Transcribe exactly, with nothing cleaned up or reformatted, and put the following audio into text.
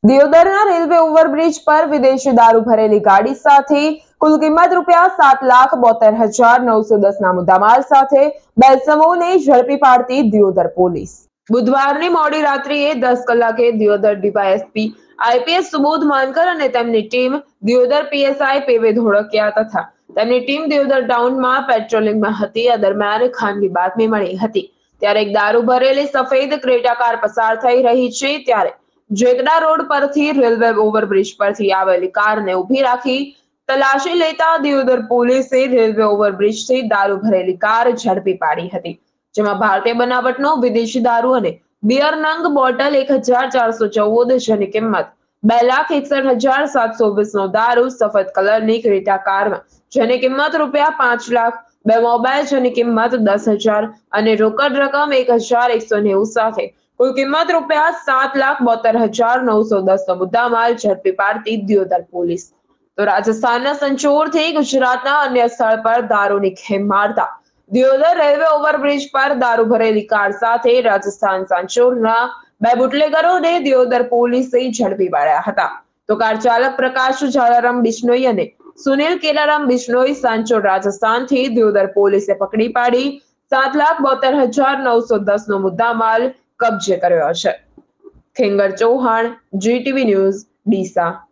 દિયોદરના railway overbridge પર વિદેશી દારૂ ભરેલી ગાડી સાથે કુલ કિંમત રૂપિયા સાત લાખ બોતેર હજાર નવસો દસ ના મુદ્દામાલ સાથે બે ઇસમોને ઝડપી પાડતી દિયોદર પોલીસ બુધવારની મોડી રાત્રિએ દસ કલાકે દિયોદર ડીવાયએસપી આઈપીએસ સુબોધ માનકર અને તેમની ટીમ દિયોદર પીએસઆઈ પેવે ધોળકિયા તથા તેમની ટીમ દિયોદર ટાઉનમાં પેટ્રોલિંગમાં હતી। આ દરમિયાન ખાનગી બાતમી મળી હતી ત્યારે એક દારૂ ભરેલી સફેદ ક્રેટા કાર પસાર થઈ રહી છે ત્યારે જેતડા રોડ પરથી રેલવે ઓવરબ્રિજ પરથી આવેલી કારને ઊભી રાખી તલાશી લેતા દિયોદર પોલીસે રેલવે ઓવરબ્રિજથી દારૂ ભરેલી કાર ઝડપી પાડી હતી, જેમાં ભારતીય બનાવટનો વિદેશી દારૂ અને બિયર નંગ બોટલ એક હજાર ચારસો ચૌદ જેની કિંમત બે લાખ એકસઠ હજાર સાતસો વીસ નો દારૂ સફેદ કલરની ક્રેટા કારમાં જેની કિંમત રૂપિયા પાંચ લાખ, બે મોબાઈલ જેની કિંમત દસ હજાર અને રોકડ રકમ એક હજાર એકસો નેવું સાથે કુલ કિંમત રૂપિયા સાત લાખ બોતેર હજાર નવસો દસ નો મુદ્દામાલ ઝડપી પાડતી દિયોદર પોલીસ તો રાજસ્થાનના સંચોરથી ગુજરાતના અન્ય સ્થળ પર દારૂની ખેમ મારતા દિયોદર રેલવે ઓવરબ્રિજ પર દારૂ ભરેલી કાર સાથે રાજસ્થાન સાંચોરના બે બુટલેગરોને દિયોદર પોલીસે ઝડપી પાડ્યા હતા। તો કાર ચાલક પ્રકાશ ઝાલારામ બિશ્નોઈ અને સુનિલ કેલારામ બિશ્નોઈ સાંચોર રાજસ્થાનથી દિયોદર પોલીસે પકડી પાડી સાત લાખ બોતેર હજાર નવસો દસ નો મુદ્દામાલ કબજે કર્યો છે। Khengar Chauhan, GTV news, Deesa.